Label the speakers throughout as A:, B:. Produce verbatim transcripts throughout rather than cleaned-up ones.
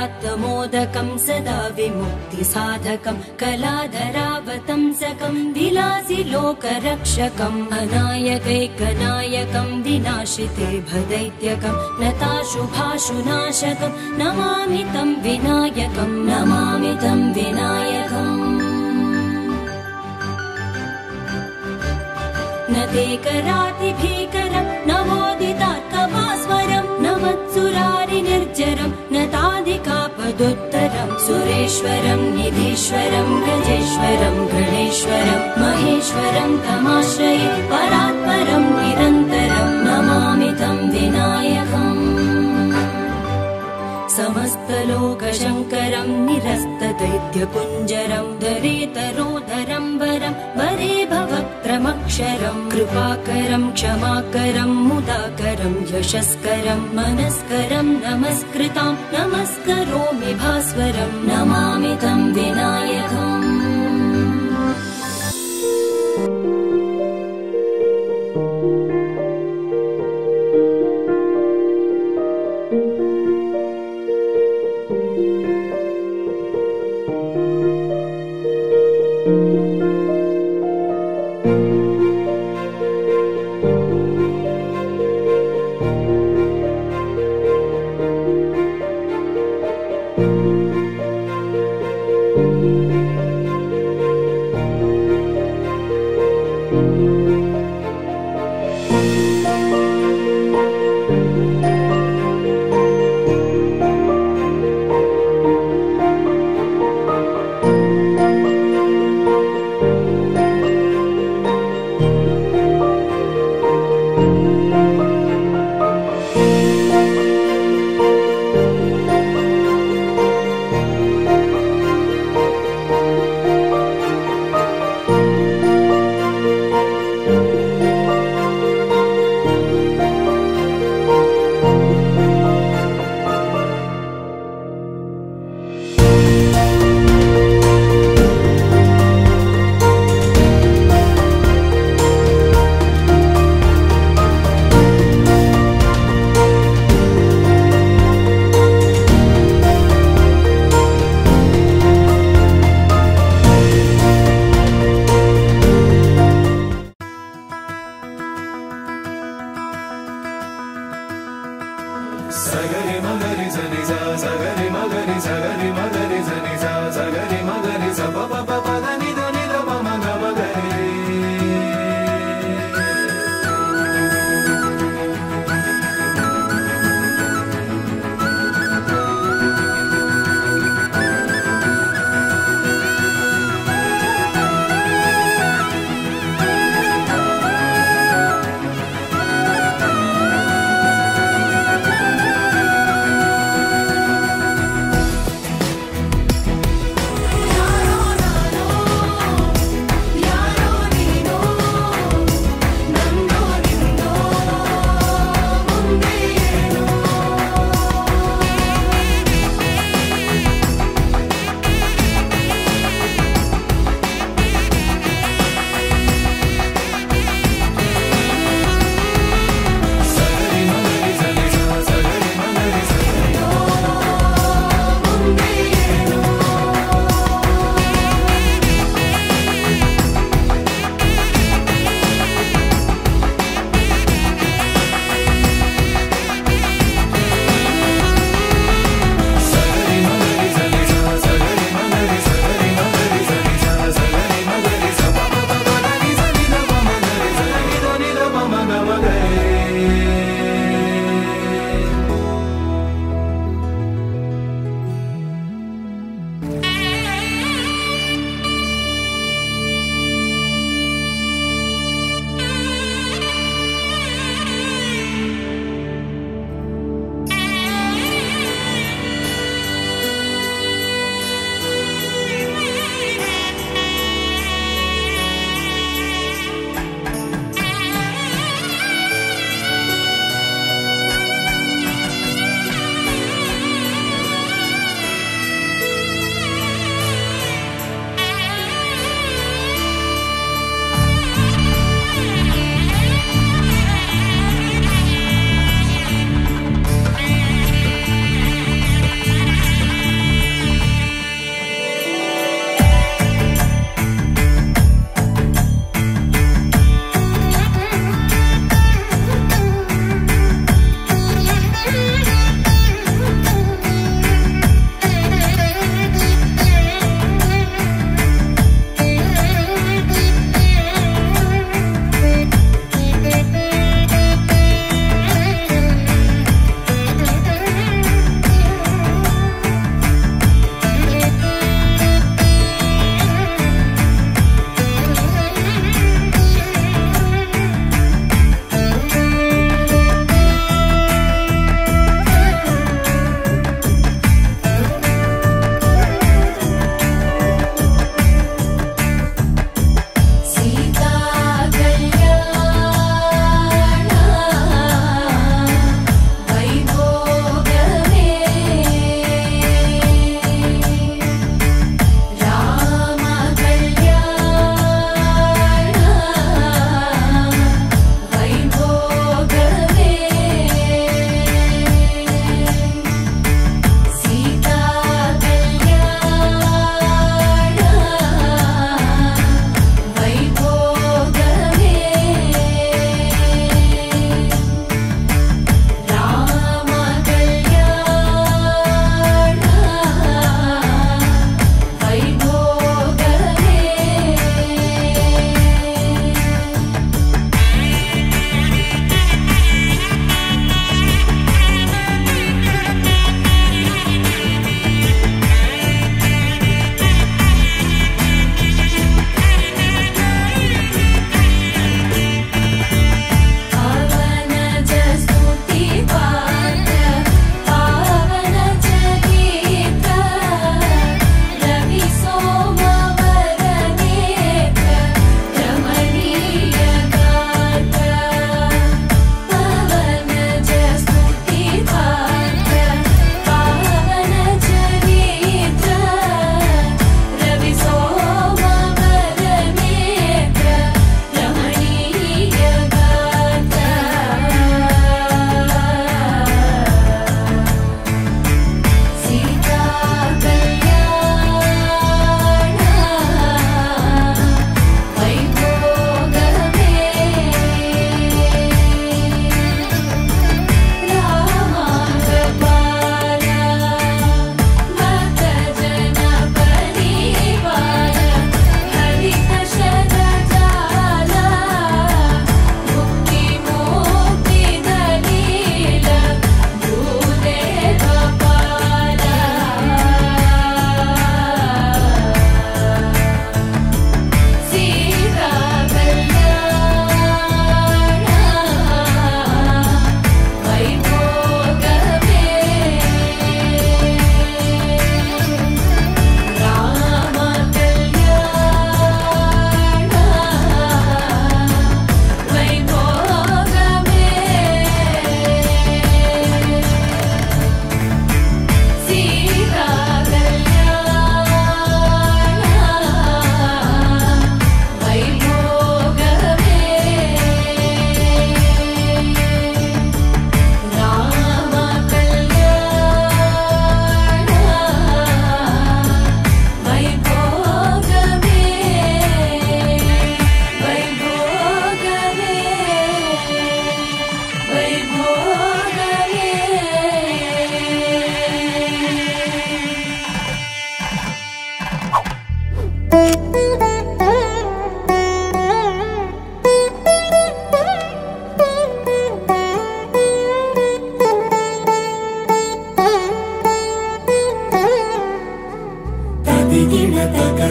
A: उदात्तमोदकं सदा विमुक्तिसाधकं कलाधरावतंसकं विलासि लोकरक्षकं अनायकैकनायकं विनाशिते भदैत्यकं नताशुभाशुनाशकं नमामि तं विनायकं नमामि तं विनायकम् न ते कराति भीकरं नवोदितार्कभास्वरं न मत्सुरारि निर्जरं न ताधिकापदुत्तरं सुरेश्वरं निधीश्वरं गजेश्वरं गणेश्वरं महेश्वरं तमाश्रये परात्परं निरन्तरं नमामि तं विनायकम् समस्तलोकशङ्करं निरस्तदैत्यकुञ्जरं दरेतरोदरं वरं वरे भवक्त्रमक्षरं कृपाकरं क्षमाकरं मुदाकरं यशस्करं मनस्करं नमस्कृतां नमस्करोमि भास्वरं नमामि तं विनायकम्
B: No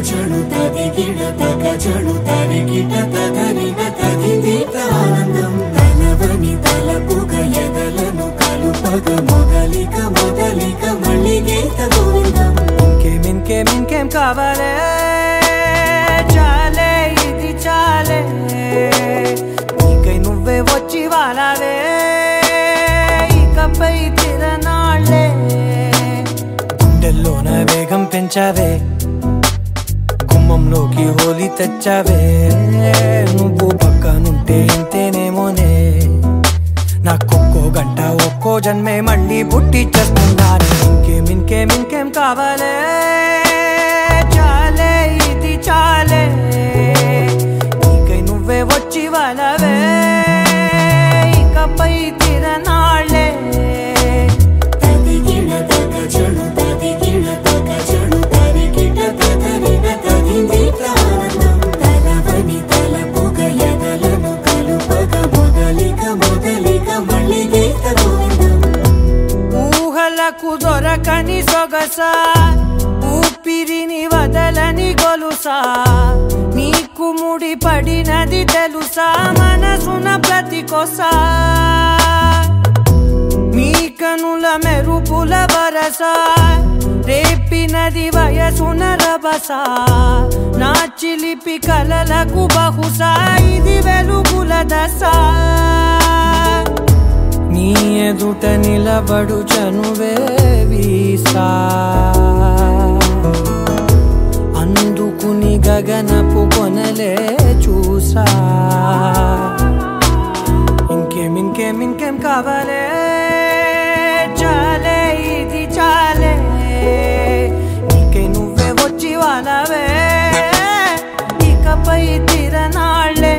B: చడు తదిగిడ తగ చడు తరిగిట తగరిన తదిదీత ఆనందం తలవని తలపుగ ఎదలను కలుపగ మొదలిక మొదలిక మళ్ళీ గీత గోవిందం
C: ఇంకేం ఇంకేం ఇంకేం కావాలే చాలే ఇది చాలే నీకై నువ్వే వచ్చి వాలావే ఇకపై తిరనాళ్ళే గుండెల్లోన వేగం పెంచావే గుమ్మంలోకి హోలీ తెచ్చావే నువ్వు పక్కనుంటే ఇంతేనేమోనే నాకొక్కో గంట ఒక్కో జన్మే మళ్ళీ పుట్టి చేస్తున్నాను ఇంకేం ఇంకేం ఇంకేం కావాలే చాలే ఇది చాలే నీకై నువ్వే వచ్చి వాలవే ఇకపై తిరనాళ్ళే
B: తదిగిడ తగ చడు తదిగిడ తగ చడు తరిగిట తగరిన తదిదీత ఆనందం తలవని తలపుగ ఎదలను కలుపగ మొదలిక మొదలిక మళ్ళీ గీత గోవిందం
C: ఊహలకు దొరకని సొగసా ఊపిరిని వదలని గొలుసా నీకు ముడి పడినది తెలుసా మనసున ప్రతి కొసా నీ కనుల మెరుపుల వరస రేపినది వయసున రభస నా చిలిపి కలలకు బహుశా ఇది వెలుగుల దశ నీ ఎదుట నిలబడు చనువే వీసా అందుకుని గగనపు కొనలే చూసా ఇంకేం ఇంకేం ఇంకేం కావాలే చాలే ఇది చాలే నీకే నువ్వే వచ్చి వాలవే ఇకపై తిరనాళ్ళే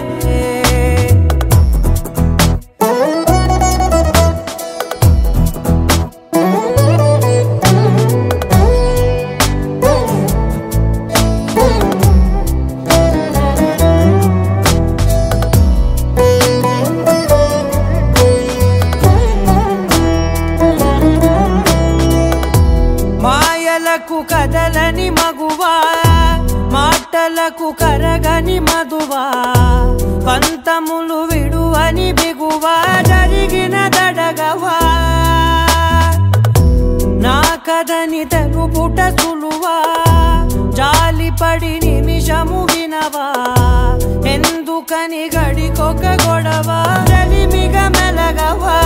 C: మాయలకు కదలని మగువా మాటలకు కరగని మధువా పంతములు విడువని బిగువా జరిగిన దడగవా నా కదని తెలుపుట సులువా జాలిపడి నిమిషము వినవా ఎందుకని గడికొక గొడవ రలిమిగ మెలగవా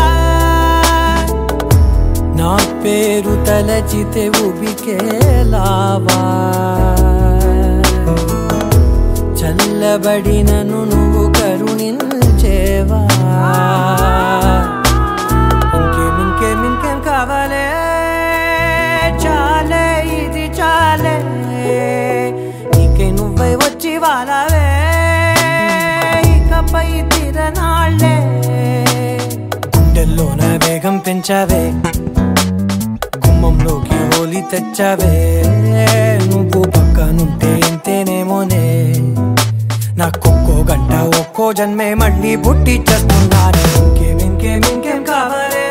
C: నా పేరు తలచితే ఉబికేలావా చల్లబడినను నువ్వు కరుణించేవా ఇంకేం ఇంకేం ఇంకేం కావాలే చాలే ఇది చాలే నీకే నువ్వే వచ్చి వాలవే ఇకపై తిరనాళ్ళే గుండెల్లోన వేగం పెంచావే గుమ్మంలోకి హోలీ తెచ్చావే నువ్వు పక్కనుంటే ఇంతేనేమోనే నాకొక్కో గంట ఒక్కో జన్మే మళ్ళీ పుట్టి చేస్తున్నాను ఇంకేం ఇంకేం ఇంకేం కావాలే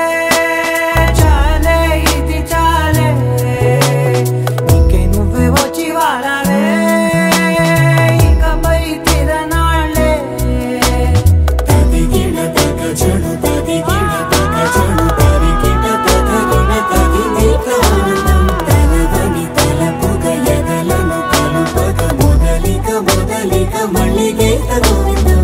C: చాలే ఇది చాలే నీకే నువ్వే వచ్చి వాలవే ఇకపై తిరనాళ్ళే
B: తదిగిడ తగ చడు తదిగిడ తగ చడు తరిగిట తగరిన తదిదీత ఆనందం తలవని తలపుగ ఎదలను కలుపగ మొదలిక మొదలిక మళ్ళీ గీత గోవిందం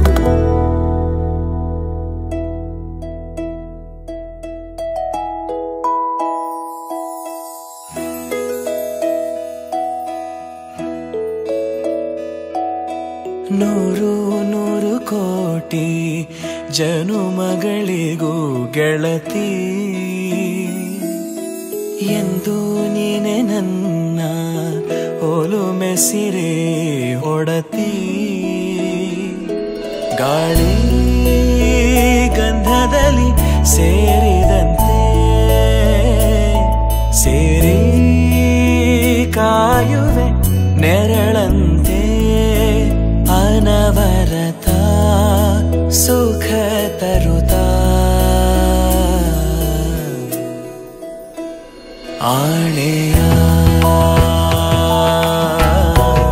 D: ನೂರು ನೂರು ಕೋಟಿ ಜನುಮಗಳಿಗೂ ಗೆಳತಿ ಎಂದು ನೀನೆ ನನ್ನ ಒಲುಮೆ ಸಿರೆ ಒಡತಿ ಗಾಳಿ ಗಂಧದಲ್ಲಿ ಸೇರಿದಂತೆ ಸೇರಿ ಕಾಯುವೆ ನೆರಳಂತೆ ಅನವರತ ಸುಖ ತರುತ್ತಾ ಆಳೆಯ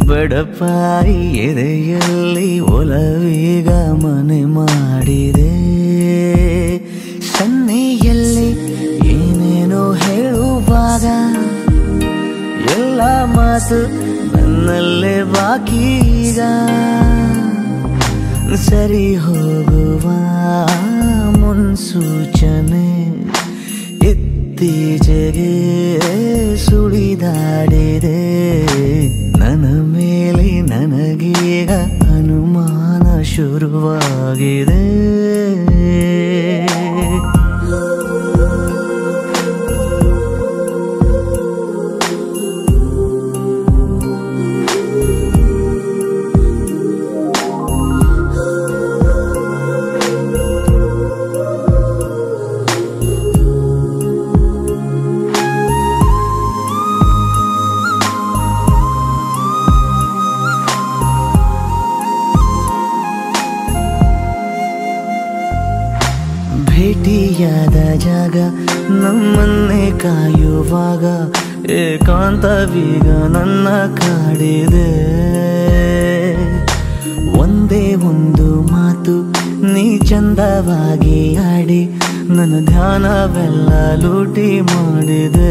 D: ಬಡಪಾಯಿ ಎದೆಯಲ್ಲಿ ಒಲವೀಗ ಮನೆ ಮಾಡಿದೆ. ಸನ್ನೆಯಲ್ಲಿ ಏನೇನೋ ಹೇಳುವಾಗ ಎಲ್ಲ ಮಾತು ನನ್ನಲ್ಲೇ ಬಾಕಿ ಈಗ. ಸರಿ ಹೋಗುವ ಮುನ್ಸೂಚನೆ ಇತ್ತೀಚೆಗೆ ಸುಳಿದಾಡಿದೆ. ನನ್ನ ಮೇಲೆ ನನಗೀಗ ಅನುಮಾನ ಶುರುವಾಗಿದೆ. ಭೇಟಿಯಾದ ಜಾಗ ನಮ್ಮನ್ನೇ ಕಾಯುವಾಗ ಏಕಾಂತವೀಗ ನನ್ನ ಕಾಡಿದೆ. ಒಂದೇ ಒಂದು ಮಾತು ನೀ ಚಂದವಾಗಿ ಆಡಿ ನನ್ನ ಧ್ಯಾನವೆಲ್ಲ ಲೂಟಿ ಮಾಡಿದೆ.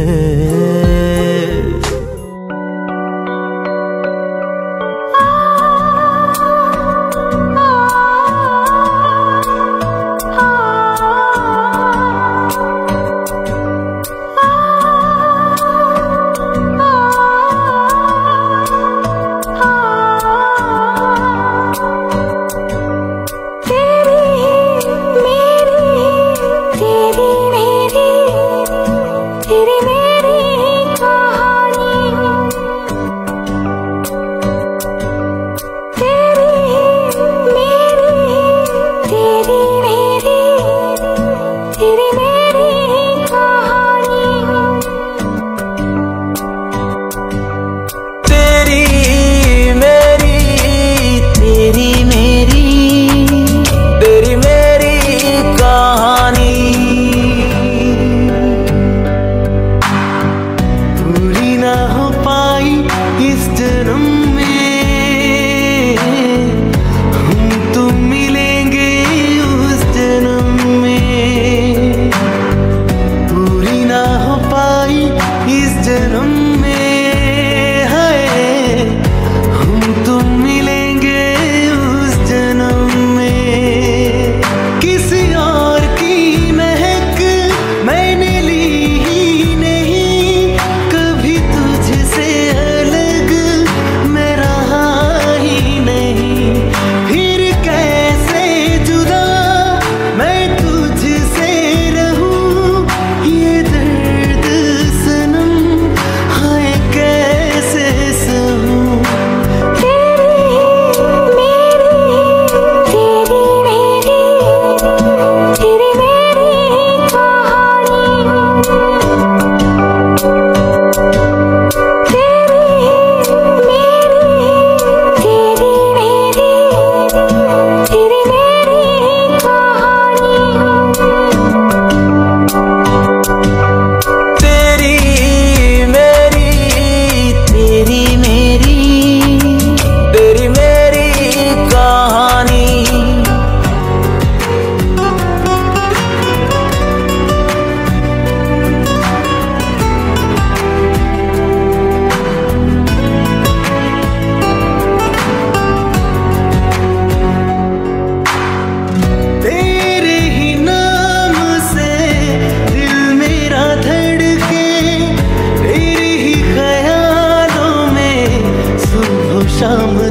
D: शाम